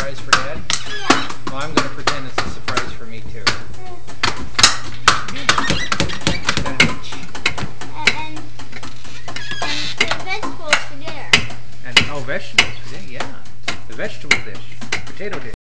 surprise for Dad? Yeah. Well, I'm going to pretend it's a surprise for me too. And the vegetables for dinner. And oh, vegetables for dinner, yeah. The vegetable dish, potato dish.